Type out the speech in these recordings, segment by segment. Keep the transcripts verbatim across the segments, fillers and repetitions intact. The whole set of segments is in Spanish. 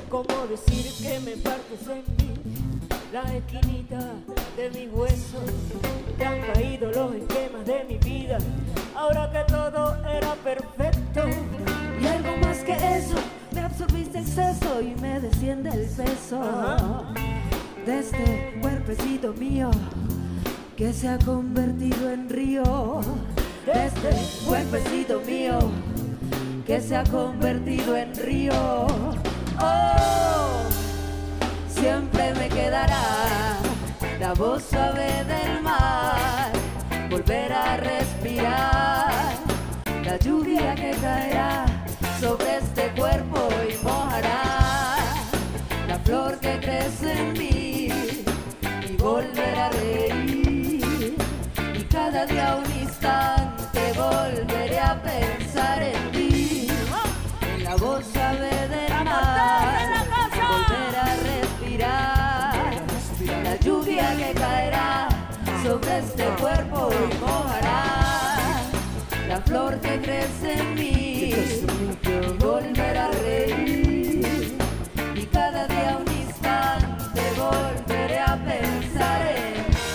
¿Cómo decir que me partes en mí? La esquinita de mis huesos, te han caído los esquemas de mi vida, ahora que todo era perfecto. Y algo más que eso, me absorbiste exceso y me desciende el peso. Ajá. De este cuerpecito mío que se ha convertido en río. De este cuerpecito mío que se ha convertido en río. Oh, siempre me quedará la voz suave del mar, volver a respirar la lluvia que caerá sobre este cuerpo y mojará la flor que crece en mí y volver a reír. Y cada día un instante volveré a pensar en ti, en la voz suave del mar, volver a respirar la lluvia que caerá sobre este cuerpo y mojará la flor que crece en mí y volver a reír. Y cada día un instante volveré a pensar en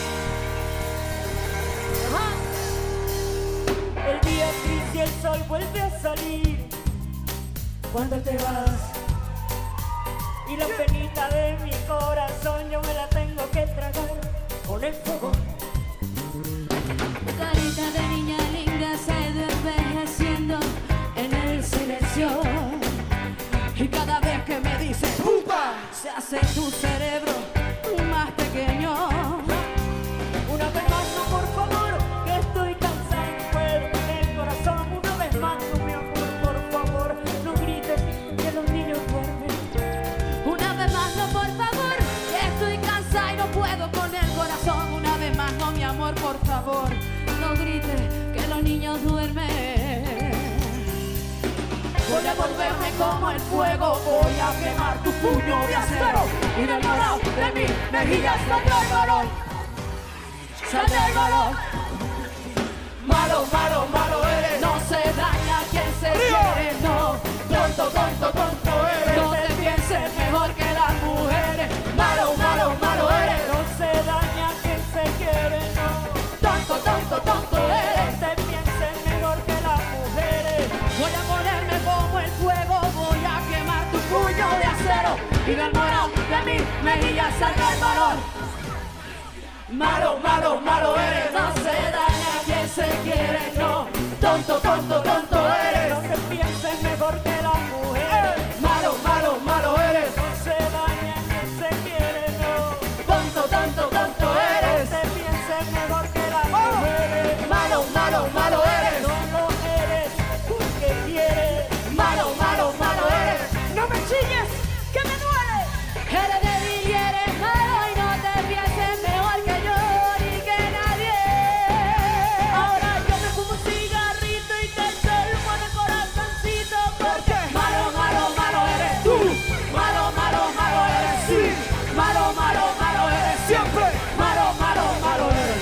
El día es gris y el sol vuelve a salir cuando te vas, y la penita de mi corazón yo me la tengo que tragar con el fuego. carita de niña linda se ha ido envejeciendo en el silencio. Y cada vez que me dices ¡pupa!, se hace tu cerebro más pequeño. Una vez más, no, por favor, que estoy cansado, no puedo con el corazón. Una vez más, no, mi amor, por favor, no grites que los niños duermen. Una vez más, no, por favor, que estoy cansada y no puedo con el corazón. Una vez más, no, mi amor, por favor, no grites que los niños duermen. Voy a volverme como el fuego, voy a quemar tu puño de acero y del morado de mi mejillas saldrá el varón, saldrá el varón. Malo, malo, malo eres, no se daña quien se quiere, no. Tonto, tonto, tonto eres, no te pienses mejor que las mujeres. Malo, malo, malo eres, No se daña quien se quiere, no. tonto, tonto, tonto eres. No se piense mejor que las mujeres. Voy a ponerme como el fuego, voy a quemar tu puño de acero y del morado de mi mejilla saldrá el varón. Malo, malo, malo eres, no se daña quien se quiere, no. Tonto, tonto, tonto eres. No se piense mejor que las mujeres. Malo, malo, malo eres. No se daña quien se quiere, no. Tonto, tonto, tonto No eres. se piense mejor que las mujeres. Malo, malo, malo eres. No lo eres porque quieres. Malo, malo, malo eres. No me chilles, que me duele. Eres débil y eres malo y no te pienses mejor que yo ni que nadie. Ahora yo me fumo un cigarrito y te enfermo en el corazoncito porque Malo, malo, malo eres tú. Malo, malo, malo eres sí. Malo, malo, malo eres siempre. Malo, malo, malo eres.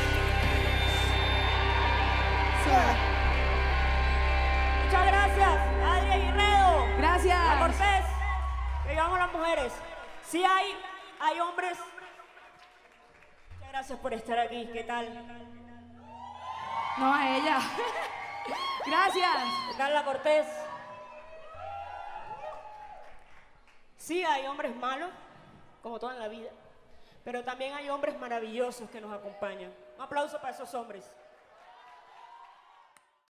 Muchas gracias, Adri Guerrero. La Gracias. Cortés, que digamos las mujeres. Sí hay, hay hombres. Muchas gracias por estar aquí. ¿Qué tal? No a ella. Gracias. ¿Qué tal, La Cortés? Sí hay hombres malos, como todo en la vida, pero también hay hombres maravillosos que nos acompañan. Un aplauso para esos hombres.